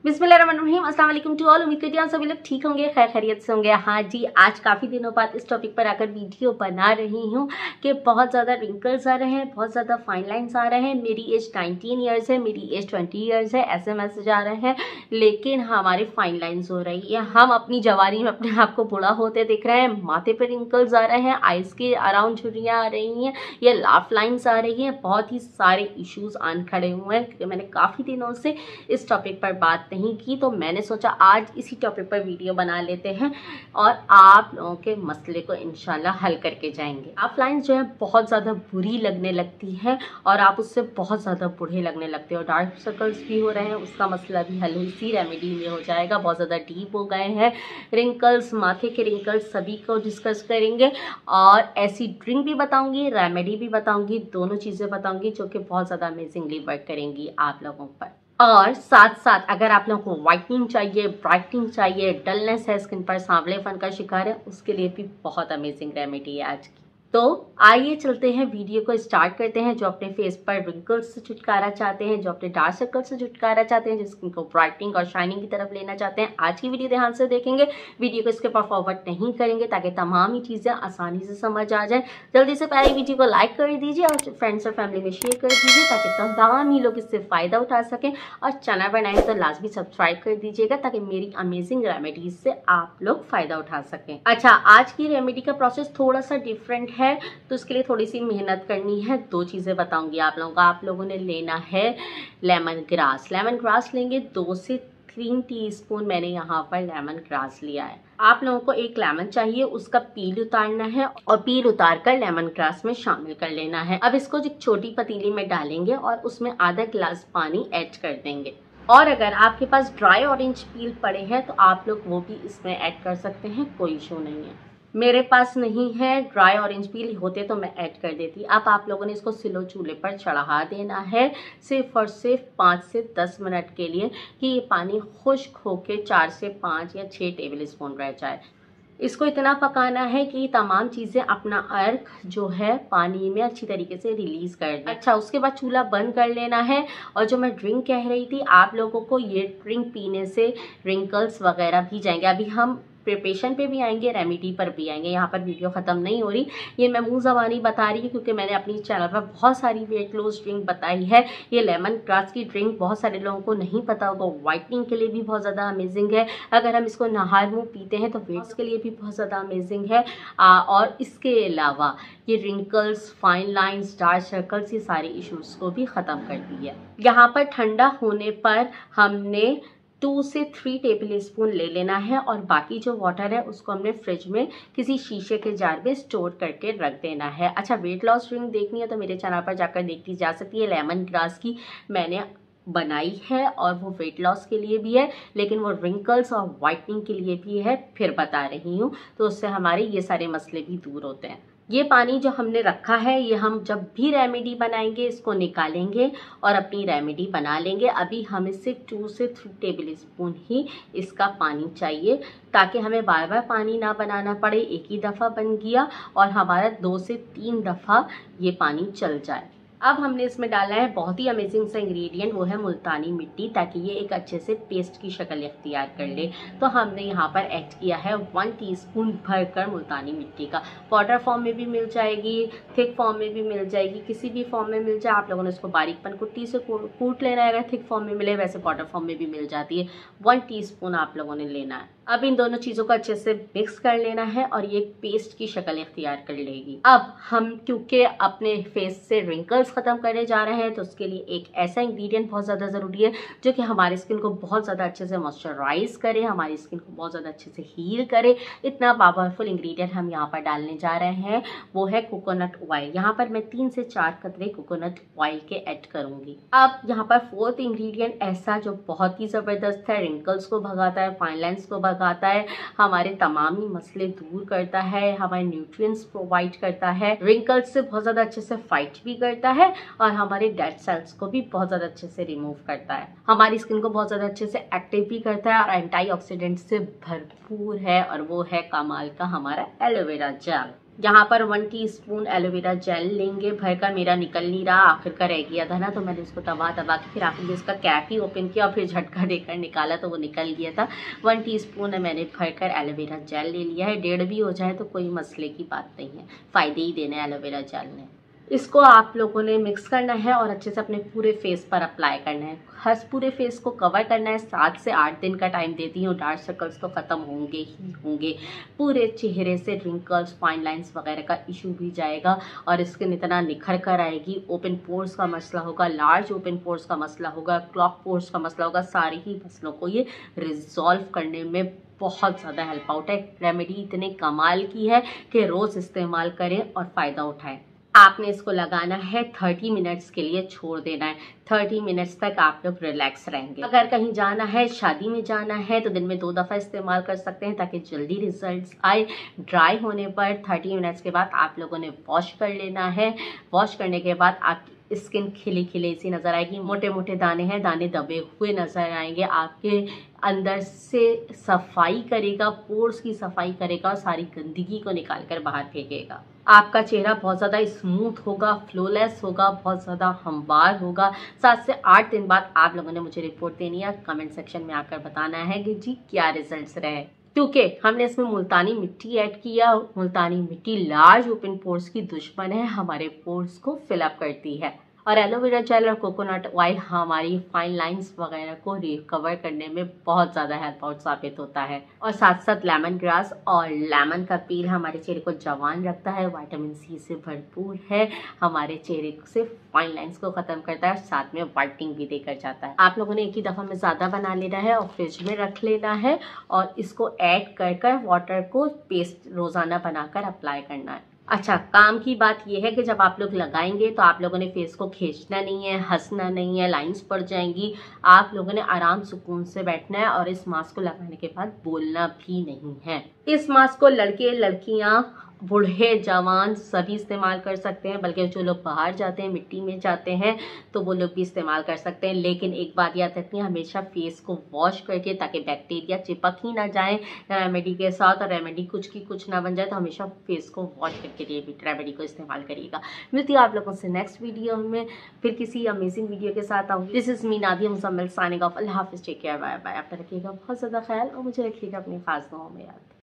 बिस्मिल्लाहिर्रहमानिर्रहीम, अस्सलाम वालेकुम टू ऑल। उम्मीद करती हूँ सभी लोग ठीक होंगे, खैर खैरियत से होंगे। हाँ जी, आज काफ़ी दिनों बाद इस टॉपिक पर आकर वीडियो बना रही हूँ कि बहुत ज़्यादा रिंकल्स आ रहे हैं, बहुत ज़्यादा फाइन लाइन्स आ रहे हैं। मेरी एज 19 ईयर्स है, मेरी एज 20 ईयर्स है, ऐसे मैसेज आ रहे हैं, लेकिन हमारे फाइन लाइन्स हो रही है। हम अपनी जवानी में अपने आप को बूढ़ा होते दिख रहे हैं, माथे पर रिंकल्स आ रहे हैं, आइज़ के अराउंड झुर्रियाँ आ रही हैं, या लाफ लाइन्स आ रही हैं। बहुत ही सारे इश्यूज़ आन खड़े हुए हैं क्योंकि मैंने काफ़ी दिनों से इस टॉपिक पर बात नहीं की, तो मैंने सोचा आज इसी टॉपिक पर वीडियो बना लेते हैं और आप लोगों के मसले को इंशाल्लाह हल करके जाएंगे। आप लाइन्स जो है बहुत ज़्यादा बुरी लगने लगती है और आप उससे बहुत ज़्यादा बूढ़े लगने लगते हो। डार्क सर्कल्स भी हो रहे हैं, उसका मसला भी हल इसी रेमेडी में हो जाएगा। बहुत ज़्यादा डीप हो गए हैं रिंकल्स, माथे के रिंकल्स, सभी को डिस्कस करेंगे और ऐसी ड्रिंक भी बताऊँगी, रेमेडी भी बताऊँगी, दोनों चीज़ें बताऊँगी जो कि बहुत ज़्यादा अमेजिंगली वर्क करेंगी आप लोगों पर। और साथ साथ अगर आप लोगों को वाइटनिंग चाहिए, ब्राइटनिंग चाहिए, डलनेस है स्किन पर, सांवलेपन का शिकार है, उसके लिए भी बहुत अमेजिंग रेमेडी है आज की। तो आइए चलते हैं, वीडियो को स्टार्ट करते हैं। जो अपने फेस पर रिंकल्स से छुटकारा चाहते हैं, जो अपने डार्क सर्कल से छुटकारा चाहते हैं, जो स्किन को ब्राइटनिंग और शाइनिंग की तरफ लेना चाहते हैं, आज की वीडियो ध्यान से देखेंगे। वीडियो को इसके ऊपर फॉरवर्ड नहीं करेंगे ताकि तमाम ही चीज़ें आसानी से समझ आ जाए। जल्दी से पहले वीडियो को लाइक कर दीजिए और फ्रेंड्स और फैमिली में शेयर कर दीजिए ताकि तमाम ही लोग इससे फ़ायदा उठा सकें। और चैनल पर नए तो लाजमी सब्सक्राइब कर दीजिएगा ताकि मेरी अमेजिंग रेमेडीज से आप लोग फ़ायदा उठा सकें। अच्छा, आज की रेमेडी का प्रोसेस थोड़ा सा डिफरेंट है, तो इसके लिए थोड़ी सी मेहनत करनी है। दो चीज़ें बताऊंगी आप लोगों को। आप लोगों ने लेना है लेमन ग्रास। लेमन ग्रास लेंगे 2 से 3 टीस्पून मैंने यहाँ पर लेमन ग्रास लिया है। आप लोगों को एक लेमन चाहिए, उसका पील उतारना है और पील उतार कर लेमन ग्रास में शामिल कर लेना है। अब इसको एक छोटी पतीली में डालेंगे और उसमें आधा गिलास पानी ऐड कर देंगे। और अगर आपके पास ड्राई ऑरेंज पील पड़े हैं तो आप लोग वो भी इसमें ऐड कर सकते हैं, कोई इशू नहीं है। मेरे पास नहीं है ड्राई ऑरेंज पील, होते तो मैं ऐड कर देती। अब आप लोगों ने इसको स्लो चूल्हे पर चढ़ा देना है सिर्फ और सिर्फ 5 से 10 मिनट के लिए कि ये पानी खुश्क होकर 4 से 5 या 6 टेबल स्पून रह जाए। इसको इतना पकाना है कि तमाम चीज़ें अपना अर्क जो है पानी में अच्छी तरीके से रिलीज कर दें। अच्छा, उसके बाद चूल्हा बंद कर लेना है। और जो मैं ड्रिंक कह रही थी, आप लोगों को ये ड्रिंक पीने से रिंकल्स वगैरह भी जाएंगे। अभी हम प्रिपरेशन पे भी आएंगे, रेमेडी पर भी आएंगे। यहाँ पर वीडियो ख़त्म नहीं हो रही, ये मैं मुंह ज़बानी बता रही हूँ क्योंकि मैंने अपनी चैनल पर बहुत सारी वेट लॉस ड्रिंक बताई है। ये लेमन ग्रास की ड्रिंक बहुत सारे लोगों को नहीं पता होगा, वाइटनिंग के लिए भी बहुत ज़्यादा अमेजिंग है। अगर हम इसको नहार मुँह पीते हैं तो वेट्स के लिए भी बहुत ज़्यादा अमेजिंग है। और इसके अलावा ये wrinkles, fine lines, dark circles, ये सारे इशूज़ को भी ख़त्म करती है। यहाँ पर ठंडा होने पर हमने 2 से 3 टेबल स्पून ले लेना है और बाकी जो वाटर है उसको हमने फ्रिज में किसी शीशे के जार में स्टोर करके रख देना है। अच्छा, वेट लॉस ड्रिंक देखनी है तो मेरे चैनल पर जाकर देखी जा सकती है। लेमन ग्रास की मैंने बनाई है और वो वेट लॉस के लिए भी है, लेकिन वो रिंकल्स और वाइटनिंग के लिए भी है, फिर बता रही हूँ। तो उससे हमारे ये सारे मसले भी दूर होते हैं। ये पानी जो हमने रखा है, ये हम जब भी रेमेडी बनाएंगे इसको निकालेंगे और अपनी रेमेडी बना लेंगे। अभी हमें सिर्फ 2 से 3 टेबल स्पून ही इसका पानी चाहिए ताकि हमें बार बार पानी ना बनाना पड़े। एक ही दफ़ा बन गया और हमारा 2 से 3 दफ़ा ये पानी चल जाए। अब हमने इसमें डाला है बहुत ही अमेजिंग सा इंग्रेडिएंट, वो है मुल्तानी मिट्टी, ताकि ये एक अच्छे से पेस्ट की शक्ल इख्तियार कर ले। तो हमने यहाँ पर ऐड किया है 1 टीस्पून भरकर मुल्तानी मिट्टी का। पाउडर फॉर्म में भी मिल जाएगी, थिक फॉर्म में भी मिल जाएगी, किसी भी फॉर्म में मिल जाए। आप लोगों ने इसको बारीक पनकुट्टी से कूट लेना है। अगर थिक फॉर्म में मिले, वैसे पाउडर फॉर्म में भी मिल जाती है। 1 टीस्पून आप लोगों ने लेना है। अब इन दोनों चीज़ों को अच्छे से मिक्स कर लेना है और ये एक पेस्ट की शक्ल इख्तियार कर लेगी। अब हम क्योंकि अपने फेस से रिंकल्स ख़त्म करने जा रहे हैं तो उसके लिए एक ऐसा इंग्रेडिएंट बहुत ज़्यादा ज़रूरी है जो कि हमारी स्किन को बहुत ज़्यादा अच्छे से मॉइस्चराइज करे, हमारी स्किन को बहुत ज़्यादा अच्छे से हील करे। इतना पावरफुल इंग्रेडिएंट हम यहाँ पर डालने जा रहे हैं, वो है कोकोनट ऑयल। यहाँ पर मैं 3 से 4 कतरे कोकोनट ऑयल के ऐड करूँगी। अब यहाँ पर 4th इंग्रेडिएंट ऐसा जो बहुत ही ज़बरदस्त है, रिंकल्स को भगाता है, फाइन लाइन्स को भगाता है, हमारे तमाम ही मसले दूर करता है, हमारे न्यूट्रिएंट्स प्रोवाइड करता है, रिंकल्स से बहुत ज़्यादा अच्छे से फाइट भी करता है और हमारे डेड सेल्स को भी बहुत ज़्यादा अच्छे से रिमूव करता है, हमारी स्किन को बहुत ज़्यादा अच्छे से एक्टिव भी करता है और एंटीऑक्सीडेंट से भरपूर है। और वो है कमाल का हमारा एलोवेरा जेल। यहाँ पर 1 टीस्पून एलोवेरा जेल लेंगे भरकर। मेरा निकल नहीं रहा, आखिर का रह गया था ना, तो मैंने उसको दबा के फिर आखिर में इसका कैप ही ओपन किया और फिर झटका देकर निकाला तो वो निकल गया था। 1 टीस्पून मैंने भरकर एलोवेरा जेल ले लिया है। 1.5 भी हो जाए तो कोई मसले की बात नहीं है, फ़ायदे ही देने एलोवेरा जेल ने। इसको आप लोगों ने मिक्स करना है और अच्छे से अपने पूरे फेस पर अप्लाई करना है। हर पूरे फेस को कवर करना है। 7 से 8 दिन का टाइम देती हूँ, डार्क सर्कल्स तो ख़त्म होंगे ही होंगे। पूरे चेहरे से रिंकल्स, फाइन लाइंस वगैरह का इशू भी जाएगा और स्किन इतना निखर कर आएगी। ओपन पोर्स का मसला होगा, लार्ज ओपन पोर्स का मसला होगा, क्लॉक पोर्स का मसला होगा, सारी ही मसलों को ये रिजॉल्व करने में बहुत ज़्यादा हेल्प आउट है। रेमेडी इतने कमाल की है कि रोज़ इस्तेमाल करें और फ़ायदा उठाएं। आपने इसको लगाना है, 30 मिनट्स के लिए छोड़ देना है। 30 मिनट्स तक आप लोग रिलैक्स रहेंगे। अगर कहीं जाना है, शादी में जाना है, तो दिन में 2 दफ़ा इस्तेमाल कर सकते हैं ताकि जल्दी रिजल्ट्स आए। ड्राई होने पर 30 मिनट्स के बाद आप लोगों ने वॉश कर लेना है। वॉश करने के बाद आपकी स्किन खिली खिली सी नज़र आएगी। मोटे मोटे दाने हैं, दाने दबे हुए नज़र आएंगे। आपके अंदर से सफाई करेगा, पोर्स की सफाई करेगा और सारी गंदगी को निकाल कर बाहर फेंकेगा। आपका चेहरा बहुत ज़्यादा स्मूथ होगा, फ्लोलेस होगा, बहुत ज़्यादा हमवार होगा। 7 से 8 दिन बाद आप लोगों ने मुझे रिपोर्ट देनी है, कमेंट सेक्शन में आकर बताना है कि जी क्या रिजल्ट्स रहे। क्योंकि हमने इसमें मुल्तानी मिट्टी ऐड किया। मुल्तानी मिट्टी लार्ज ओपन पोर्स की दुश्मन है, हमारे पोर्स को फिलअप करती है। और एलोवेरा जेल और कोकोनट ऑयल हमारी फाइन लाइंस वगैरह को रिकवर करने में बहुत ज़्यादा हेल्प आउट साबित होता है। और साथ साथ लेमन ग्रास और लेमन का पील हमारे चेहरे को जवान रखता है, विटामिन सी से भरपूर है, हमारे चेहरे से फाइन लाइंस को ख़त्म करता है और साथ में वाइटनिंग भी देकर जाता है। आप लोगों ने एक ही दफ़ा में ज़्यादा बना लेना है और फ्रिज में रख लेना है और इसको ऐड कर वाटर को पेस्ट रोज़ाना बनाकर अप्लाई करना है। अच्छा, काम की बात यह है कि जब आप लोग लगाएंगे तो आप लोगों ने फेस को खींचना नहीं है, हंसना नहीं है, लाइंस पड़ जाएंगी। आप लोगों ने आराम सुकून से बैठना है और इस मास्क को लगाने के बाद बोलना भी नहीं है। इस मास्क को लड़के, लड़कियां, बूढ़े, जवान सभी इस्तेमाल कर सकते हैं, बल्कि जो लोग बाहर जाते हैं, मिट्टी में जाते हैं, तो वो लोग भी इस्तेमाल कर सकते हैं। लेकिन एक बात याद रखनी है, हमेशा फेस को वॉश करके, ताकि बैक्टीरिया चिपक ही ना जाए रेमेडी के साथ और रेमेडी कुछ की कुछ ना बन जाए। तो हमेशा फेस को वॉश करके रेमेडी को इस्तेमाल करिएगा। मिलती है आप लोगों से नेक्स्ट वीडियो में, फिर किसी अमेजिंग वीडियो के साथ आऊँगी। This is me Nadia Muzammil signing off. अल्लाह हाफिज़, टेक केयर, बाय बाय। आप रखिएगा बहुत ज़्यादा ख्याल और मुझे रखिएगा अपनी खास दुआओं में याद।